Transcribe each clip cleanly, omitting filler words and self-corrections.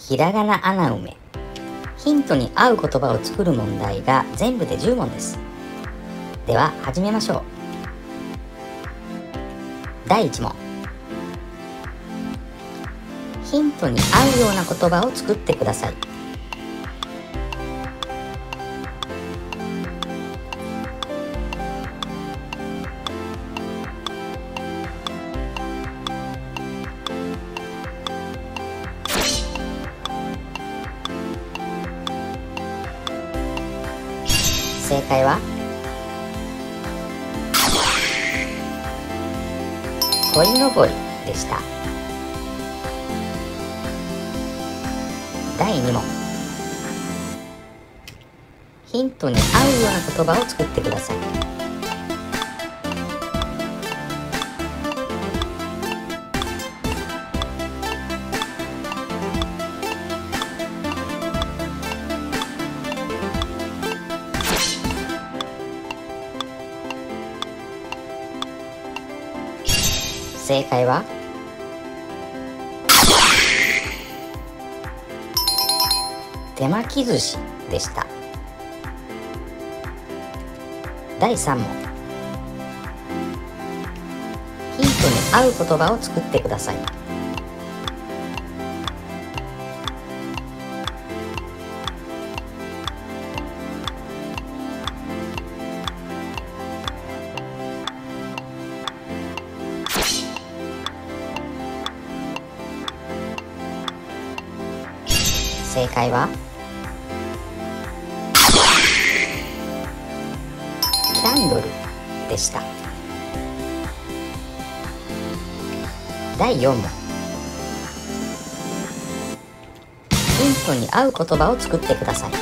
ひらがな穴埋め。ヒントに合う言葉を作る問題が全部で10問です。では始めましょう。第1問。ヒントに合うような言葉を作ってください。正解は鯉のぼりでした。第2問。ヒントに合うような言葉を作ってください。正解は手巻き寿司でした。第3問。ヒントに合う言葉を作ってください。正解はキャンドルでした。第4問。ヒントに合う言葉を作ってください。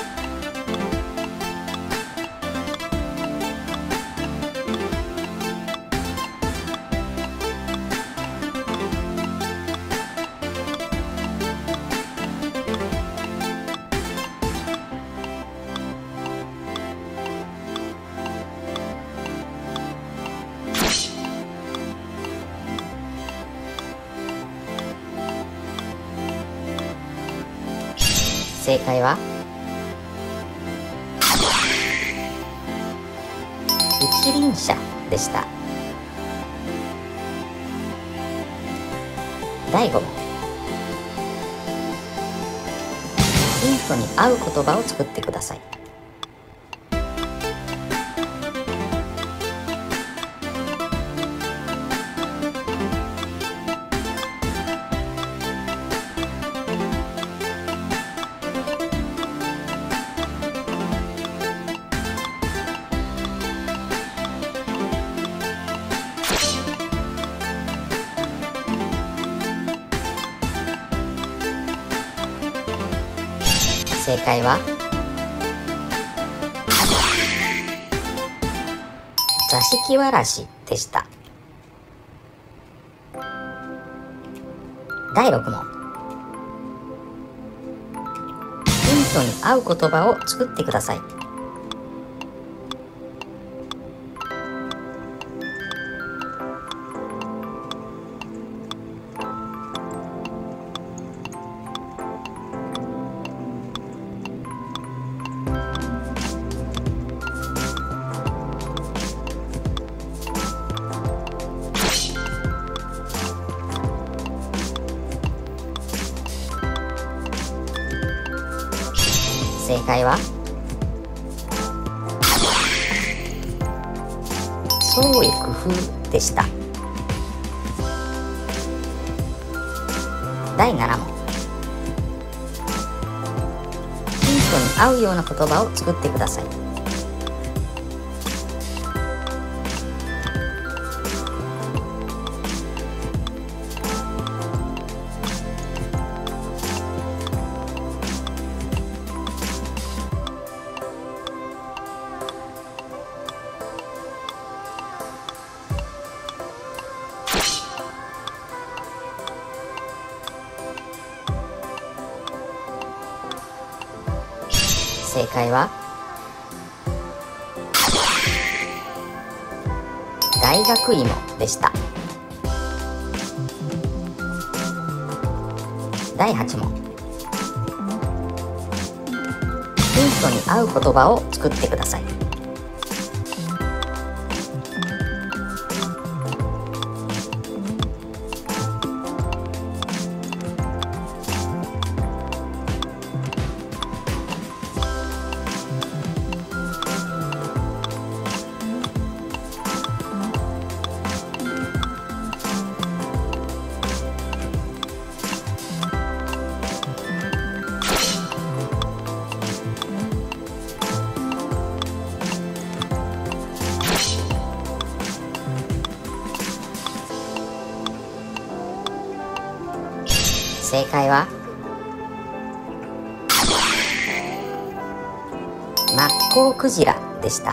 正解は一輪車でした。第5問。ヒントに合う言葉を作ってください。正解は座敷わらしでした。第6問。ヒントに合う言葉を作ってください。正解は創意工夫でした。第7問。ヒントに合うような言葉を作ってください。正解は大学芋でした。第8問。 トに合う言葉を作ってください。正解はマッコウクジラでした。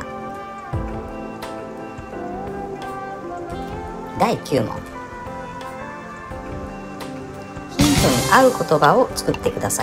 第9問。ヒントに合う言葉を作ってください。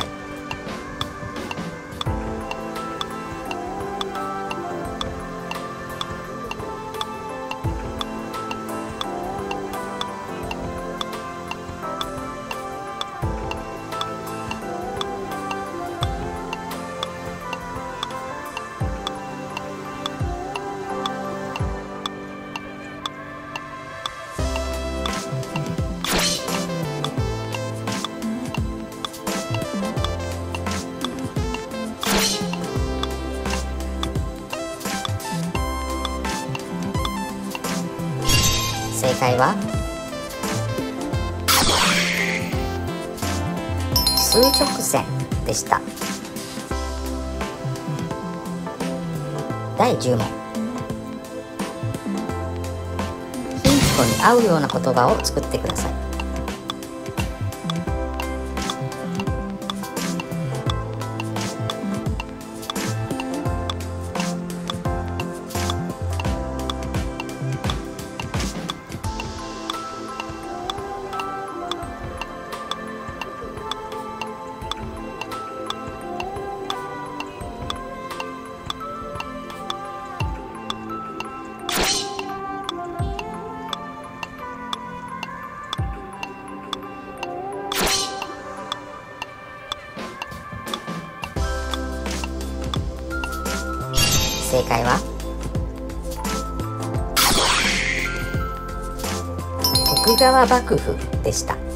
正解は数直線でした。第10問。ヒントに合うような言葉を作ってください。正解は徳川幕府でした。